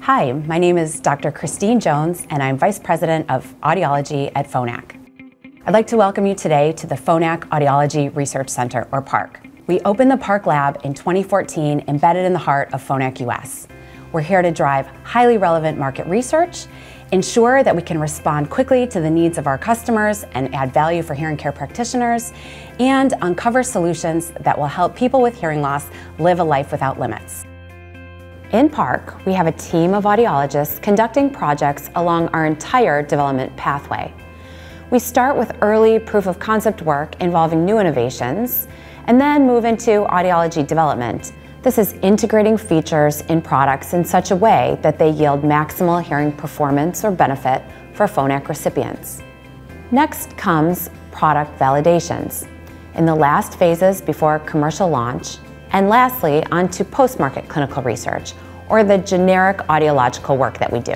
Hi, my name is Dr. Christine Jones, and I'm Vice President of Audiology at Phonak. I'd like to welcome you today to the Phonak Audiology Research Center, or PARC. We opened the PARC lab in 2014, embedded in the heart of Phonak US. We're here to drive highly relevant market research, ensure that we can respond quickly to the needs of our customers and add value for hearing care practitioners, and uncover solutions that will help people with hearing loss live a life without limits. In PARC, we have a team of audiologists conducting projects along our entire development pathway. We start with early proof of concept work involving new innovations, and then move into audiology development. This is integrating features in products in such a way that they yield maximal hearing performance or benefit for Phonak recipients. Next comes product validations, in the last phases before commercial launch, and lastly, onto post-market clinical research, or the generic audiological work that we do.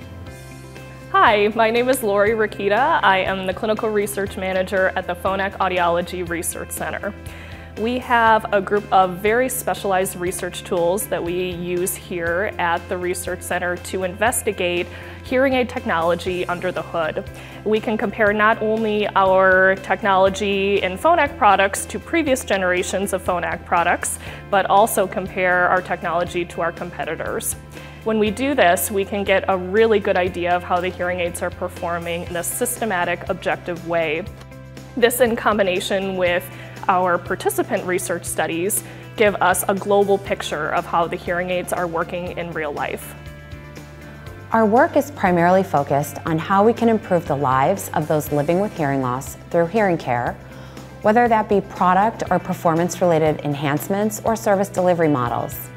Hi, my name is Lori Rakita. I am the Clinical Research Manager at the Phonak Audiology Research Center. We have a group of very specialized research tools that we use here at the Research Center to investigate hearing aid technology under the hood. We can compare not only our technology in Phonak products to previous generations of Phonak products, but also compare our technology to our competitors. When we do this, we can get a really good idea of how the hearing aids are performing in a systematic, objective way. This, in combination with our participant research studies, give us a global picture of how the hearing aids are working in real life. Our work is primarily focused on how we can improve the lives of those living with hearing loss through hearing care, whether that be product or performance-related enhancements or service delivery models.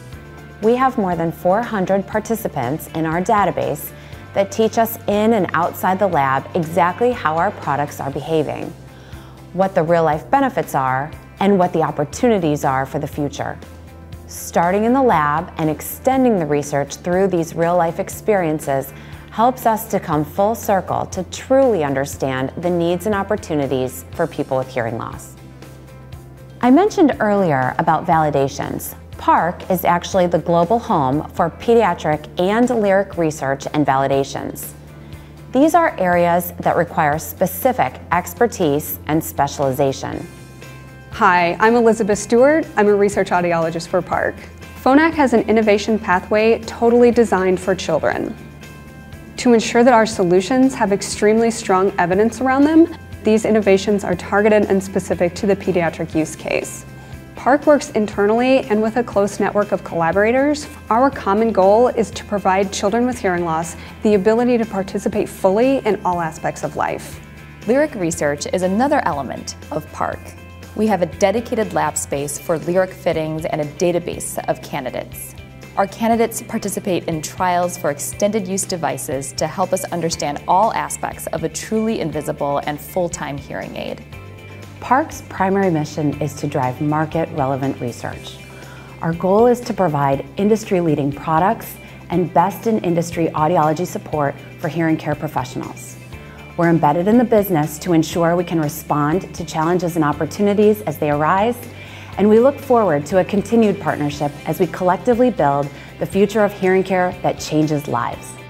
We have more than 400 participants in our database that teach us in and outside the lab exactly how our products are behaving, what the real-life benefits are, and what the opportunities are for the future. Starting in the lab and extending the research through these real-life experiences helps us to come full circle to truly understand the needs and opportunities for people with hearing loss. I mentioned earlier about validations. PARC is actually the global home for pediatric and lyric research and validations. These are areas that require specific expertise and specialization. Hi, I'm Elizabeth Stewart. I'm a research audiologist for PARC. Phonak has an innovation pathway totally designed for children. To ensure that our solutions have extremely strong evidence around them, these innovations are targeted and specific to the pediatric use case. PARC works internally and with a close network of collaborators. Our common goal is to provide children with hearing loss the ability to participate fully in all aspects of life. Lyric research is another element of PARC. We have a dedicated lab space for lyric fittings and a database of candidates. Our candidates participate in trials for extended use devices to help us understand all aspects of a truly invisible and full-time hearing aid. PARC's primary mission is to drive market-relevant research. Our goal is to provide industry-leading products and best-in-industry audiology support for hearing care professionals. We're embedded in the business to ensure we can respond to challenges and opportunities as they arise, and we look forward to a continued partnership as we collectively build the future of hearing care that changes lives.